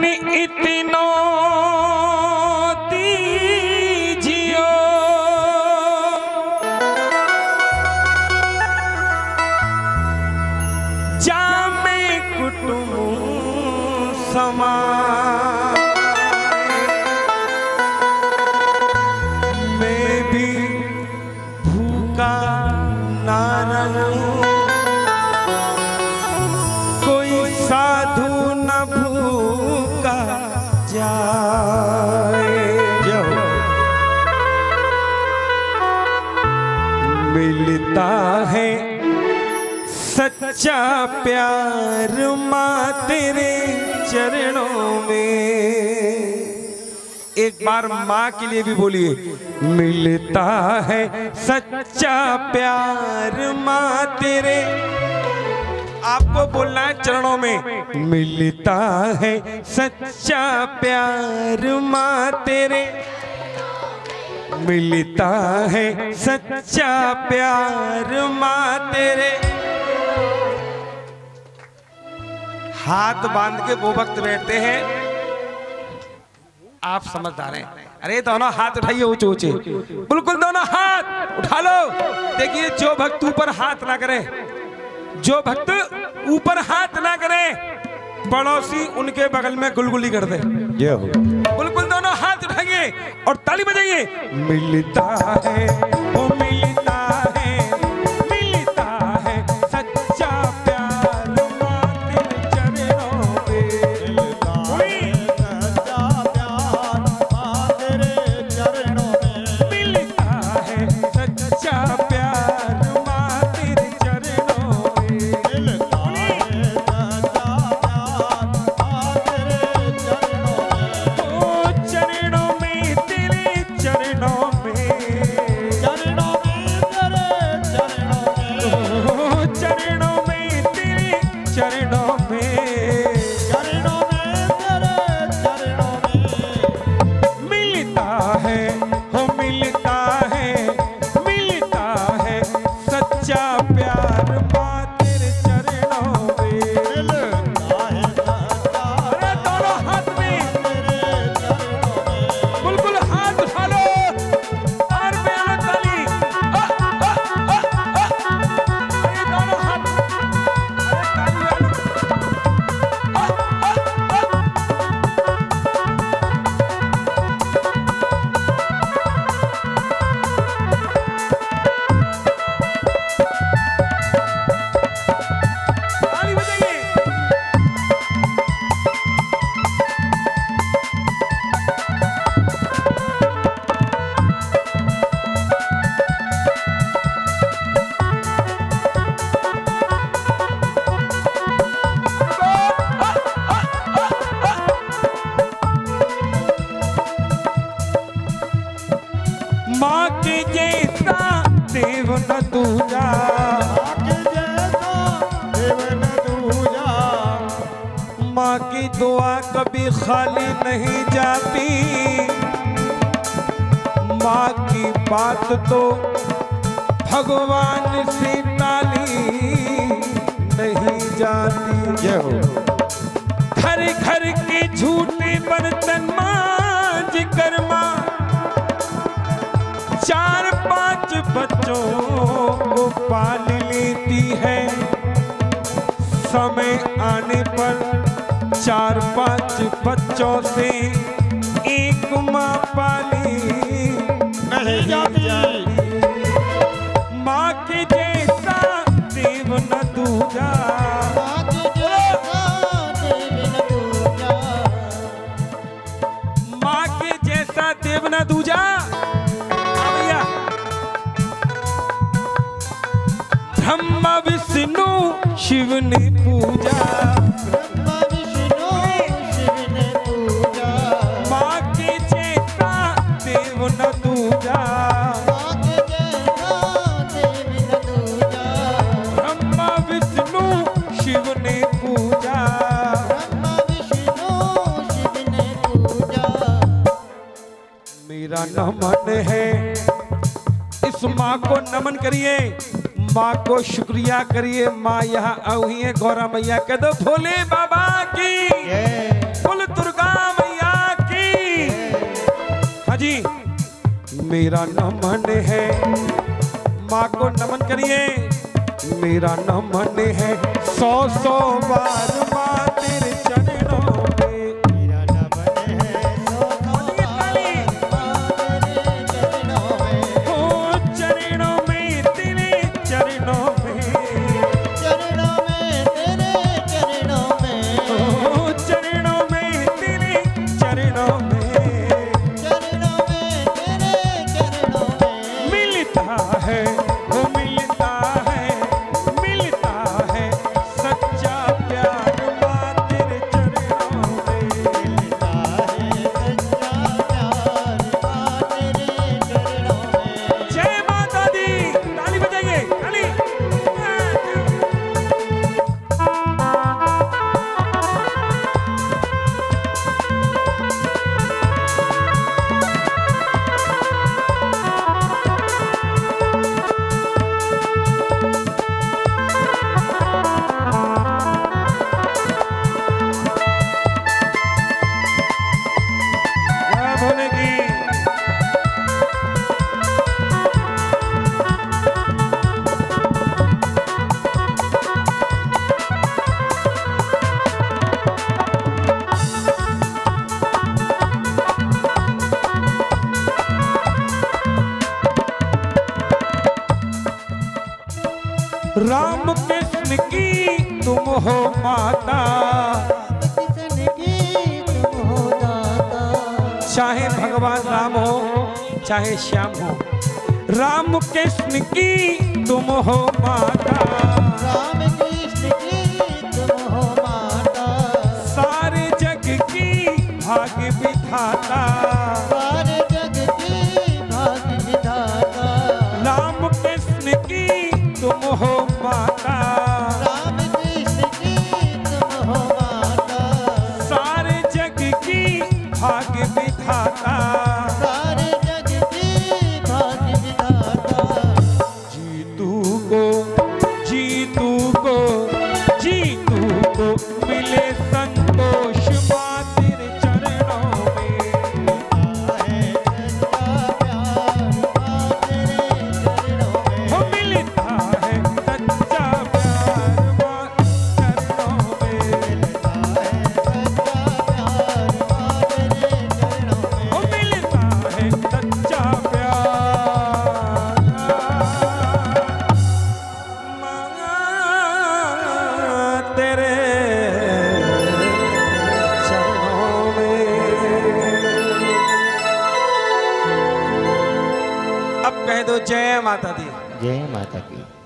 इतनो दीजियो जामे कुटुंब समा मैं भी भूखा ना रहूं कोई साधु न भूखा जाए मिलता है सच्चा प्यार माँ तेरे चरणों में। एक बार माँ के लिए भी बोलिए, मिलता है सच्चा प्यार माँ तेरे, आपको बोलना है चरणों में, मिलता है सच्चा प्यार माँ तेरे, मिलता है सच्चा प्यार माँ तेरे। हाथ बांध के वो वक्त बैठते हैं, आप समझदार हैं। अरे दोनों हाथ उठाइए ऊंचे ऊंचे, बिल्कुल दोनों हाथ उठा लो। देखिए जो भक्त ऊपर हाथ ना करे, जो भक्त ऊपर हाथ ना करे, पड़ोसी उनके बगल में गुलगुली कर दे। बिल्कुल दोनों हाथ उठाइए और ताली बजाइए। मिलता है वो मिलता है, मिलता है सच्चा प्यार माँ तेरे चरणों में, मिलता है सच्चा प्यार माँ तेरे चरणों में, मिलता है सच्चा प्यार माँ तेरे चरणों में, मिलता है सच्चा प्यार माँ तेरे चरणों में, ओ चरणों में तेरे चरणों में, चरणों में तेरे चरणों में, ओ चरणों में तेरे चरणों में, चरणों में तेरे चरणों में, मिलता है हो मिलता है, मिलता है सच्चा प्यार माँ तेरे चरणों में, मिलता है सच्चा। अरे दोनों हाथ में तेरे चरणों में, बिल्कुल हाथ उठा लो और बेलो ताली। अरे दोनों हाथ, अरे ताली वालो। ताली बजाइए। माँ के जैसा देव न दूजा, माँ के जैसा देव न दूजा, माँ की दुआ कभी खाली नहीं जाती, माँ की बात तो भगवान से टाली नहीं जाती। घर घर के झूठे बर्तन मांझ कर माँ 4-5 बच्चों को पाल लेती है, समय आने पर 4-5 बच्चों से एक माँ पाली नहीं जाती। माँ के जैसा देव न दूजा, माँ के जैसा देव न दूजा, माँ के जैसा देव न दूजा। ब्रह्मा विष्णु शिव ने पूजा, ब्रह्मा विष्णु शिव ने पूजा, माँ के जैसा देव न दूजा, माँ के जैसा देव न दूजा, ब्रह्मा विष्णु शिव ने पूजा, ब्रह्मा विष्णु शिव ने पूजा। मेरा नमन है, इस माँ को नमन करिए, माँ को शुक्रिया करिए। माँ यहाँ आई है, गौरा मैया कह दो भोले बाबा की, बोल दुर्गा जी मेरा नमन है, माँ को नमन करिए। मेरा नमन है 100 बार माँ तेरे चरणों में। मेरा नमन है 100 बार तेरे चरणों में। हो चरणों में तेरे चरणों में, चरणों में तेरे चरणों में। हो चरणों में तेरे चरणों में, चरणों में तेरे चरणों में। मिलता है वो मिलता है सच्चा प्यार माँ तेरे चरणों में। मिलता है सच्चा प्यार माँ तेरे चरणों में। जय माता दी, ताली बजाइए ताली। जय भोले की। राम कृष्ण की तुम हो माता, कृष्ण की तुम हो दाता। चाहे भगवान राम हो चाहे श्याम हो, राम कृष्ण की तुम हो माता। राम कृष्ण की तुम हो माता। सारे जग की भाग्य विधाता, सारे जग की भाग्य विधाता। राम कृष्ण की तुम हो माता। राम कृष्ण की तुम हो माता। सारे जग की भाग्य विधाता, सारे जग की भाग्य विधाता। जीतू को जीतू को जीतू को मिले संतोष माँ तेरे चरणों में। मिलता है सच्चा प्यार माँ तेरे चरणों में। हो मिलता है सच्चा प्यार माँ तेरे चरणों में। अब कह दो जय माता दी। जय माता की।